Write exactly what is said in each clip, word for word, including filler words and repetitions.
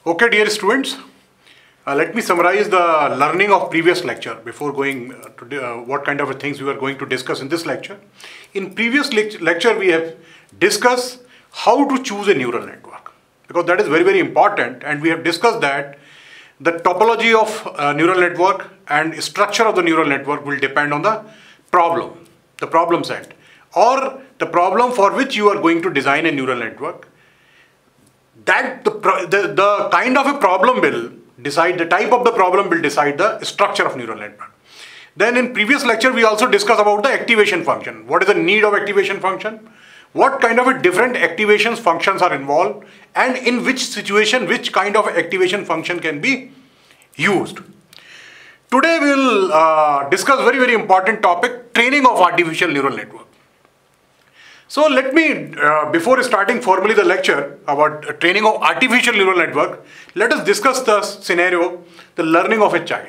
Okay, dear students, uh, let me summarize the learning of previous lecture before going uh, to uh, what kind of things we are going to discuss in this lecture. In previous lect lecture, we have discussed how to choose a neural network, because that is very, very important, and we have discussed that the topology of uh, neural network and structure of the neural network will depend on the problem, the problem set, or the problem for which you are going to design a neural network. That the, the, the kind of a problem will decide, the type of the problem will decide the structure of neural network. Then in previous lecture, we also discussed about the activation function. What is the need of activation function? What kind of a different activation functions are involved, and in which situation, which kind of activation function can be used. Today we will uh, discuss very, very important topic, training of artificial neural network. So let me, uh, before starting formally the lecture about uh, training of artificial neural network, let us discuss the scenario, the learning of a child.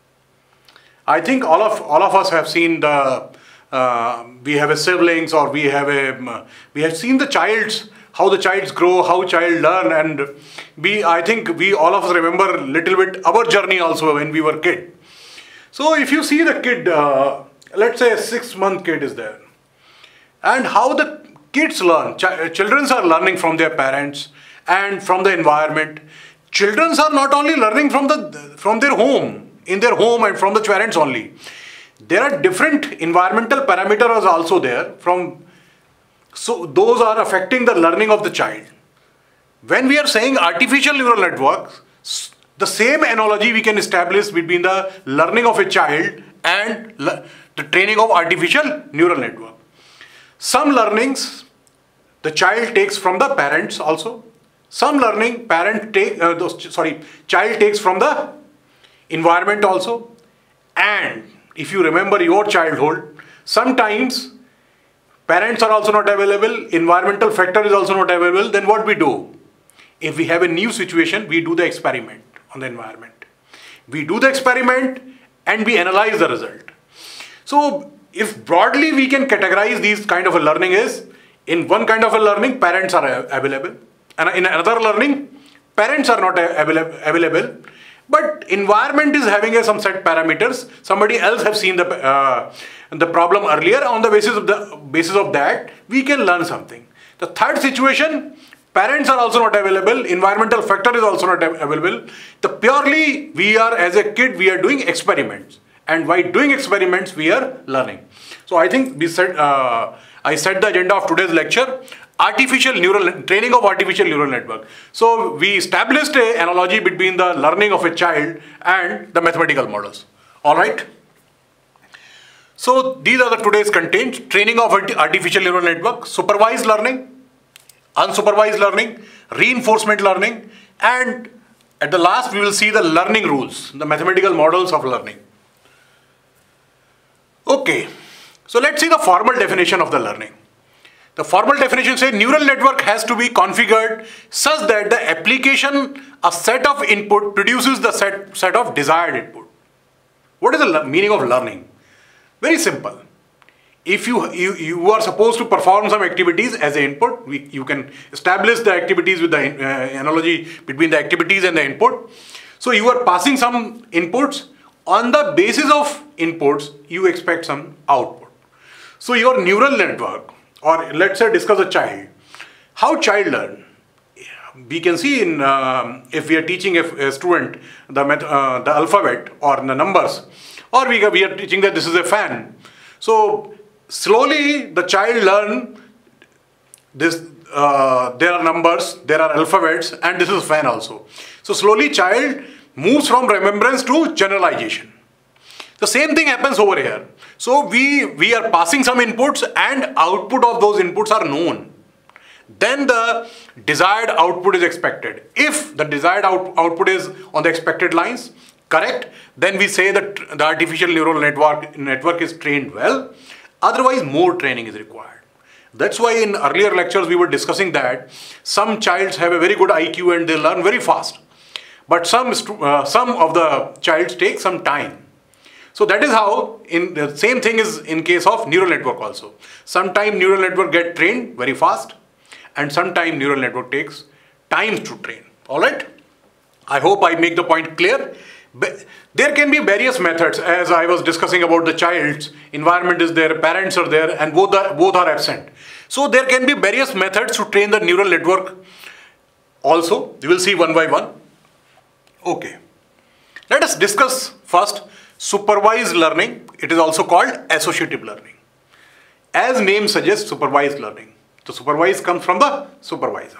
I think all of all of us have seen the, uh, we have a siblings, or we have a, um, we have seen the childs, how the childs grow, how child learn, and we, I think we all of us remember a little bit our journey also when we were kid. So if you see the kid, uh, let's say a six month kid is there, and how the kids learn. Ch children are learning from their parents and from the environment. Children are not only learning from the from their home, in their home and from the parents only. There are different environmental parameters also there. From so those are affecting the learning of the child. When we are saying artificial neural networks, the same analogy we can establish between the learning of a child and the training of artificial neural network. Some learnings the child takes from the parents also. Some learning parent take, uh, those, sorry, child takes from the environment also. And if you remember your childhood, sometimes parents are also not available, environmental factor is also not available. Then what we do? If we have a new situation, we do the experiment on the environment. We do the experiment and we analyze the result. So if broadly we can categorize these kind of a learning is, in one kind of a learning, parents are available, and in another learning, parents are not available, but environment is having a, some set parameters. Somebody else have seen the uh, the problem earlier. On the basis of the basis of that, we can learn something. The third situation, parents are also not available, environmental factor is also not available. The purely we are, as a kid, we are doing experiments. And by doing experiments, we are learning. So I think we said, uh, I set the agenda of today's lecture, artificial neural, training of artificial neural network. So we established an analogy between the learning of a child and the mathematical models. All right. So these are the today's content, training of artificial neural network, supervised learning, unsupervised learning, reinforcement learning, and at the last we will see the learning rules, the mathematical models of learning. Okay, so let's see the formal definition of the learning. The formal definition says neural network has to be configured such that the application, a set of input produces the set, set of desired input. What is the meaning of learning? Very simple. If you, you, you are supposed to perform some activities as an input, we, you can establish the activities with the uh, analogy between the activities and the input. So you are passing some inputs. On the basis of inputs, you expect some output. So your neural network, or let's say discuss a child, how child learn. We can see in, um, if we are teaching a, a student the, uh, the alphabet or the numbers, or we, we are teaching that this is a fan. So slowly the child learn this, uh, there are numbers, there are alphabets, and this is fan also. So slowly child moves from remembrance to generalization. The same thing happens over here. So we, we are passing some inputs and output of those inputs are known. Then the desired output is expected. If the desired out, output is on the expected lines, correct, then we say that the artificial neural network, network is trained well. Otherwise, more training is required. That's why in earlier lectures we were discussing that some childs have a very good I Q and they learn very fast. But some, uh, some of the childs take some time. So that is how, in the same thing is in case of neural network also. Sometime neural network get trained very fast, and sometime neural network takes time to train. All right. I hope I make the point clear. There can be various methods, as I was discussing about the child's environment is there, parents are there, and both are, both are absent. So there can be various methods to train the neural network also. We will see one by one. Okay. Let us discuss first supervised learning. It is also called associative learning. As name suggests, supervised learning. So supervised comes from the supervisor.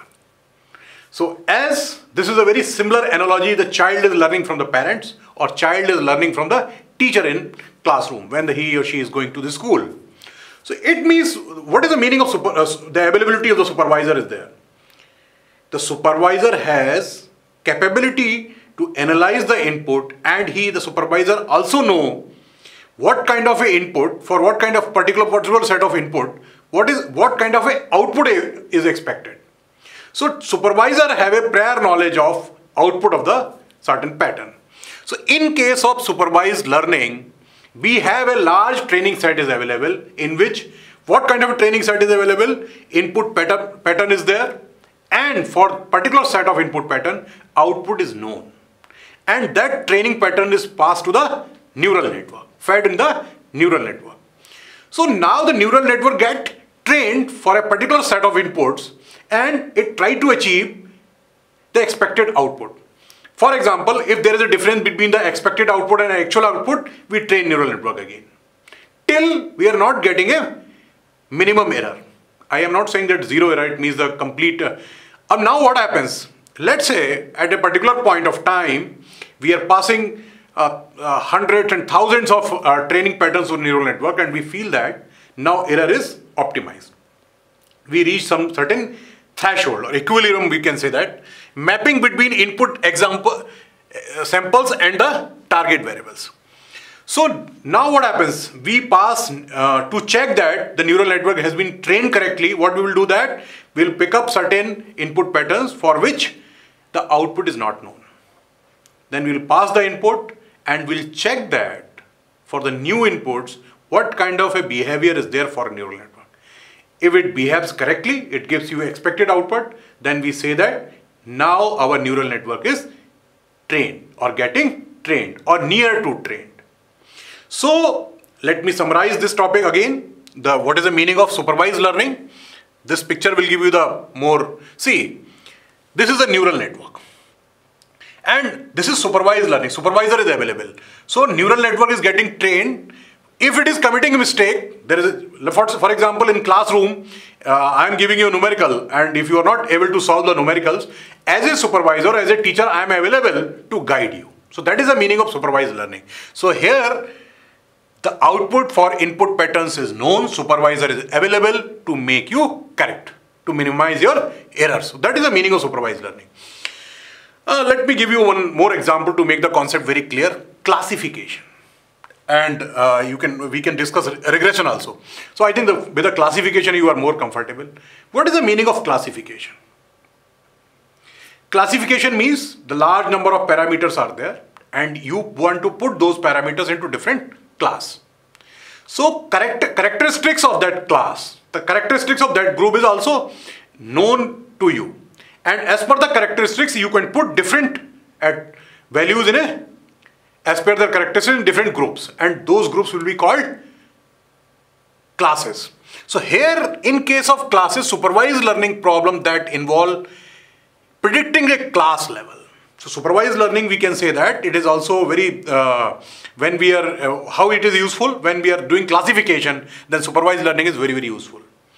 So as this is a very similar analogy, the child is learning from the parents or child is learning from the teacher in classroom when the, he or she is going to the school. So it means, what is the meaning of super, uh, the availability of the supervisor is there. The supervisor has capability to analyze the input, and he, the supervisor, also know what kind of a input, for what kind of particular particular set of input, what is what kind of a output is expected. So supervisor have a prior knowledge of output of the certain pattern. So in case of supervised learning, we have a large training set is available, in which what kind of a training set is available? Input pattern, pattern is there, and for particular set of input pattern, output is known. And that training pattern is passed to the neural network, fed in the neural network. So now the neural network get trained for a particular set of inputs, and it try to achieve the expected output. For example, if there is a difference between the expected output and actual output, we train neural network again. Till we are not getting a minimum error. I am not saying that zero error, it means the complete. Uh, uh, now what happens? Let's say at a particular point of time, we are passing uh, uh, hundreds and thousands of uh, training patterns to neural network, and we feel that now error is optimized. We reach some certain threshold or equilibrium, we can say that, mapping between input example uh, samples and the target variables. So now what happens? We pass uh, to check that the neural network has been trained correctly. What we will do that? We will pick up certain input patterns for which the output is not known. Then we will pass the input and we'll check that for the new inputs, what kind of a behavior is there for a neural network. If it behaves correctly, it gives you expected output, then we say that now our neural network is trained or getting trained or near to trained. So let me summarize this topic again. The what is the meaning of supervised learning? This picture will give you the more. See, this is a neural network. And this is supervised learning. Supervisor is available. So neural network is getting trained. If it is committing a mistake, there is a, for, for example, in classroom, uh, I am giving you a numerical, and if you are not able to solve the numericals, as a supervisor, as a teacher, I am available to guide you. So that is the meaning of supervised learning. So here, the output for input patterns is known, supervisor is available to make you correct, to minimize your errors. So that is the meaning of supervised learning. Uh, let me give you one more example to make the concept very clear. Classification. And uh, you can we can discuss regression also. So I think the, with the classification you are more comfortable. What is the meaning of classification? Classification means the large number of parameters are there and you want to put those parameters into different class. So correct, characteristics of that class, the characteristics of that group is also known to you. And as per the characteristics, you can put different at values in a, as per the characteristics in different groups. And those groups will be called classes. So here, in case of classes, supervised learning problem that involve predicting a class level. So supervised learning, we can say that it is also very, uh, when we are, uh, how it is useful, when we are doing classification, then supervised learning is very, very useful.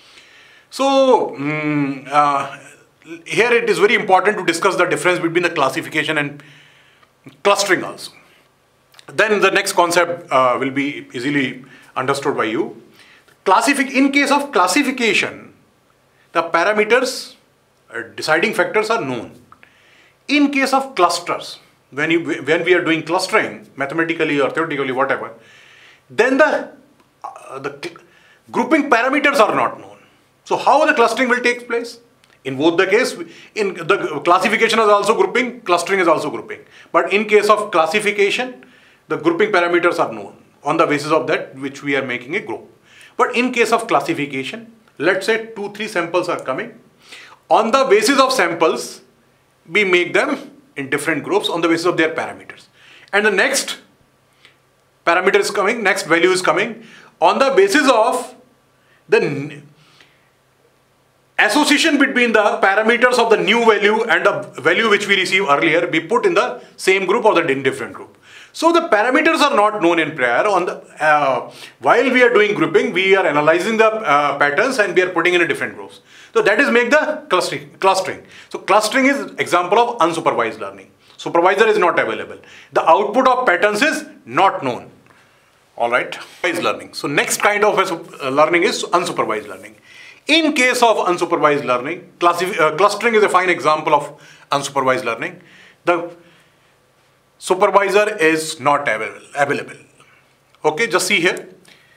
So, um, uh, here it is very important to discuss the difference between the classification and clustering also. Then the next concept uh, will be easily understood by you. Classific in case of classification, the parameters, uh, deciding factors are known. In case of clusters, when you when we are doing clustering, mathematically or theoretically, whatever, then the uh, the grouping parameters are not known. So how the clustering will take place? In both the case, in the classification is also grouping, clustering is also grouping. But in case of classification, the grouping parameters are known on the basis of that which we are making a group. But in case of classification, let's say two, three samples are coming. On the basis of samples, we make them in different groups on the basis of their parameters. And the next parameter is coming, next value is coming on the basis of the association between the parameters of the new value and the value which we received earlier be put in the same group or the in different group. So the parameters are not known in prior. On the uh, while we are doing grouping, we are analyzing the uh, patterns and we are putting in a different groups. So that is make the clustering. clustering. So clustering is example of unsupervised learning. Supervisor is not available. The output of patterns is not known. All right, supervised learning. So next kind of a learning is unsupervised learning. In case of unsupervised learning, uh, clustering is a fine example of unsupervised learning. The supervisor is not available. Okay, just see here.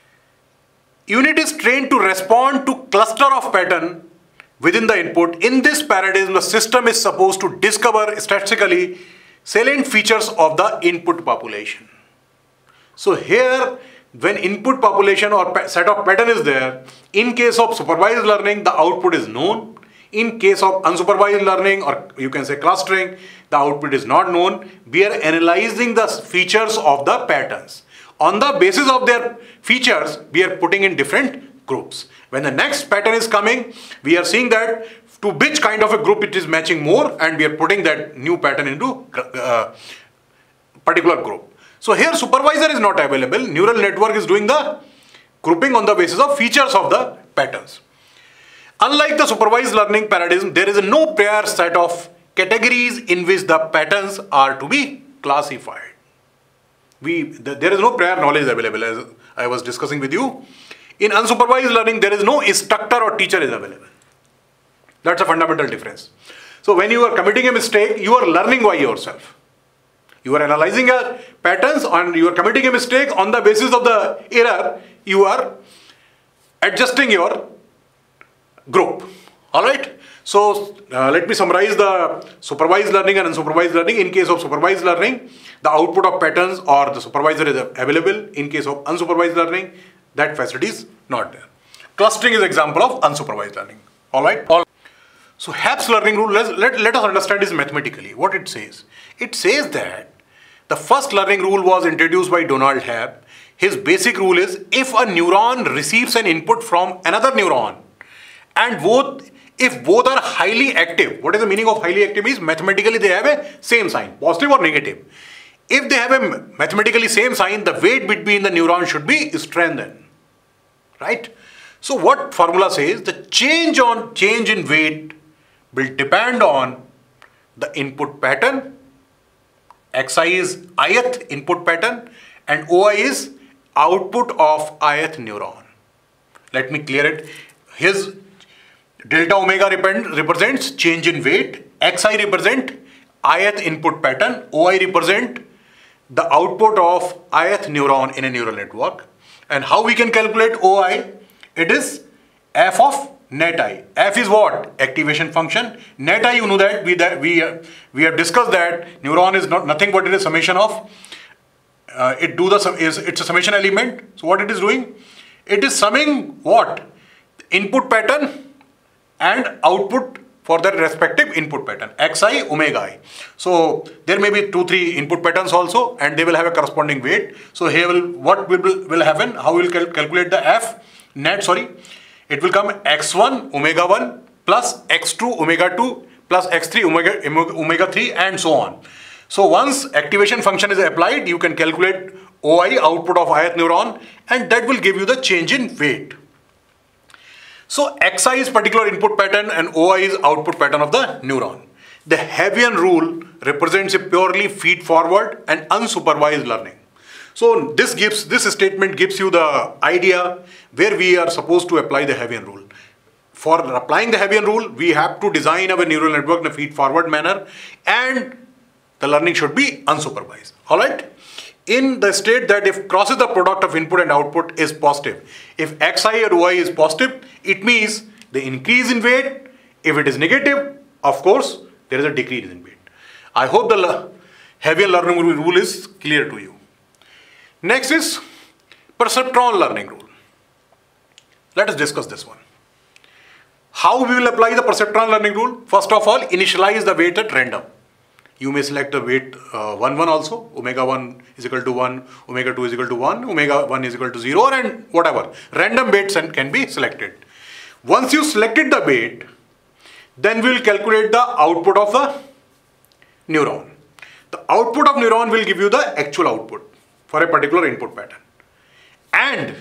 Unit is trained to respond to cluster of pattern within the input. In this paradigm, the system is supposed to discover statistically salient features of the input population. So here, when input population or set of pattern is there, in case of supervised learning, the output is known. In case of unsupervised learning, or you can say clustering, the output is not known. We are analyzing the features of the patterns. On the basis of their features, we are putting in different groups. When the next pattern is coming, we are seeing that to which kind of a group it is matching more, and we are putting that new pattern into uh, particular group. So here supervisor is not available. Neural network is doing the grouping on the basis of features of the patterns. Unlike the supervised learning paradigm, there is no prior set of categories in which the patterns are to be classified. We, the, there is no prior knowledge available, as I was discussing with you. In unsupervised learning, there is no instructor or teacher is available. That's a fundamental difference. So when you are committing a mistake, you are learning by yourself. You are analyzing your patterns and you are committing a mistake. On the basis of the error, you are adjusting your group. Alright? So uh, let me summarize the supervised learning and unsupervised learning. In case of supervised learning, the output of patterns or the supervisor is available. In case of unsupervised learning, that facility is not there. Clustering is example of unsupervised learning. Alright? All So Hebb's learning rule, let, let, let us understand this mathematically. What it says? It says that the first learning rule was introduced by Donald Hebb. His basic rule is if a neuron receives an input from another neuron and both, if both are highly active, what is the meaning of highly active is mathematically they have a same sign, positive or negative. If they have a mathematically same sign, the weight between the neurons should be strengthened. Right? So what formula says? The change on change in weight will depend on the input pattern. Xi is ith input pattern and O I is output of ith neuron. Let me clear it. His delta omega represents change in weight. Xi represent ith input pattern. O I represent the output of ith neuron in a neural network. And how we can calculate O I? It is f of net I. F is what? Activation function. Net I, you know that we that we uh, we have discussed that neuron is not nothing but it is summation of uh, it do the is it's a summation element. So what it is doing? It is summing what? Input pattern and output for that respective input pattern. Xi, omega I. So there may be two, three input patterns also, and they will have a corresponding weight. So here will what will will happen? How we will cal calculate the f net? Sorry. It will come x one omega one plus x two omega two plus x three omega, omega three and so on. So once activation function is applied, you can calculate O I, output of ith neuron, and that will give you the change in weight. So Xi is particular input pattern and O I is output pattern of the neuron. The Hebbian rule represents a purely feed forward and unsupervised learning. So this gives this statement gives you the idea where we are supposed to apply the Hebbian rule. For applying the Hebbian rule, we have to design our neural network in a feed-forward manner, and the learning should be unsupervised. All right. In the state that if crosses the product of input and output is positive, if Xi or O I is positive, it means the increase in weight. If it is negative, of course, there is a decrease in weight. I hope the Hebbian learning rule is clear to you. Next is perceptron learning rule. Let us discuss this one. How we will apply the perceptron learning rule? First of all, initialize the weight at random. You may select the weight uh, one one also, omega one is equal to one, omega two is equal to one, omega one is equal to zero, and whatever. Random weights can be selected. Once you selected the weight, then we will calculate the output of the neuron. The output of neuron will give you the actual output for a particular input pattern. And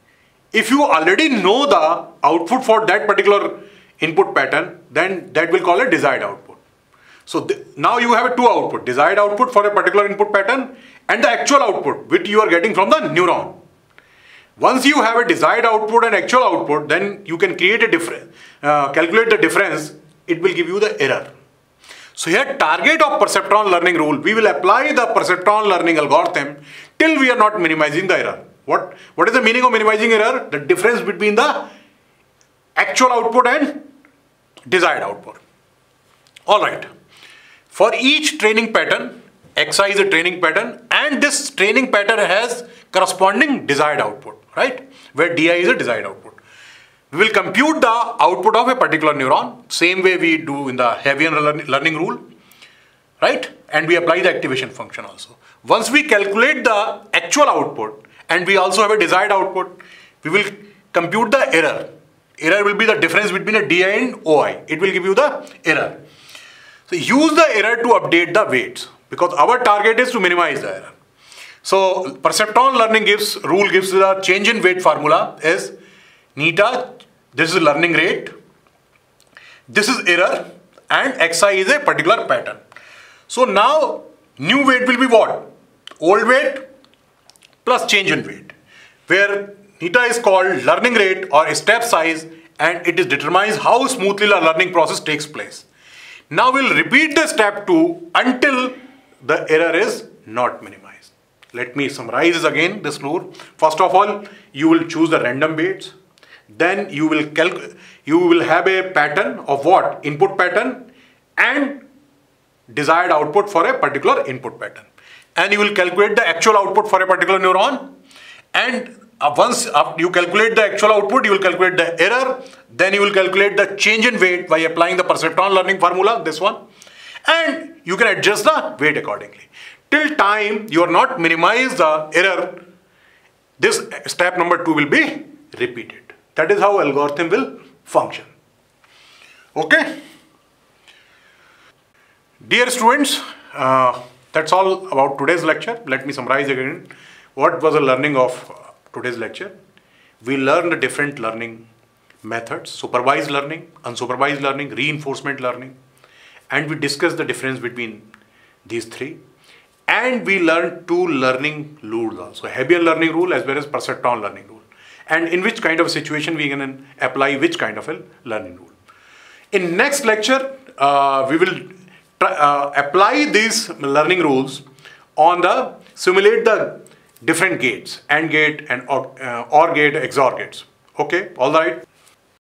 if you already know the output for that particular input pattern, then that will call a desired output. So now you have a two output, desired output for a particular input pattern and the actual output which you are getting from the neuron. Once you have a desired output and actual output, then you can create a difference, uh, calculate the difference, it will give you the error. So here, target of perceptron learning rule, we will apply the perceptron learning algorithm till we are not minimizing the error. What, what is the meaning of minimizing error? The difference between the actual output and desired output. Alright. For each training pattern, Xi is a training pattern and this training pattern has corresponding desired output, right? Where Di is a desired output. We will compute the output of a particular neuron, same way we do in the Hebbian learning rule, right? And we apply the activation function also. Once we calculate the actual output and we also have a desired output, we will compute the error. Error will be the difference between a Di and Oi. It will give you the error. So use the error to update the weights because our target is to minimize the error. So perceptron learning gives rule gives the change in weight formula is neta, this is learning rate, this is error, and Xi is a particular pattern. So now new weight will be what? Old weight plus change in weight, where neta is called learning rate or step size and it is determines how smoothly the learning process takes place. Now we'll repeat the step two until the error is not minimized. Let me summarize again this rule. First of all, you will choose the random weights. Then you will calculate, you will have a pattern of what? Input pattern and desired output for a particular input pattern. And you will calculate the actual output for a particular neuron. And uh, once uh, you calculate the actual output, you will calculate the error. Then you will calculate the change in weight by applying the perceptron learning formula, this one. And you can adjust the weight accordingly. Till time you are not minimize the error, this step number two will be repeated. That is how algorithm will function. Okay. Dear students, uh, that's all about today's lecture. Let me summarize again. What was the learning of today's lecture? We learned the different learning methods, supervised learning, unsupervised learning, reinforcement learning, and we discussed the difference between these three. And we learned two learning rules also, Hebbian learning rule as well as perceptron learning rule. And in which kind of situation we can apply which kind of a learning rule. In next lecture, uh, we will try, uh, apply these learning rules on the, simulate the different gates, AND gate and OR, uh, OR gate, X O R gates. Okay, all right.